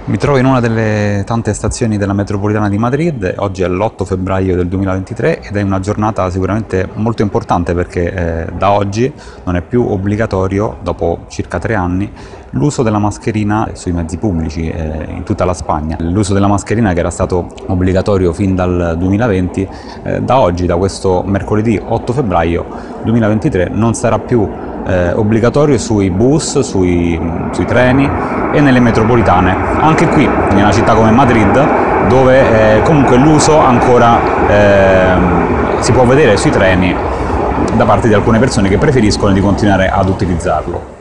Mi trovo in una delle tante stazioni della metropolitana di Madrid. Oggi è l'8 febbraio del 2023 ed è una giornata sicuramente molto importante perché da oggi non è più obbligatorio, dopo circa 3 anni, l'uso della mascherina sui mezzi pubblici in tutta la Spagna. L'uso della mascherina, che era stato obbligatorio fin dal 2020, da oggi, da questo mercoledì 8 febbraio 2023, non sarà più obbligatorio sui bus, sui treni e nelle metropolitane, anche qui in una città come Madrid, dove comunque l'uso ancora si può vedere sui treni da parte di alcune persone che preferiscono di continuare ad utilizzarlo.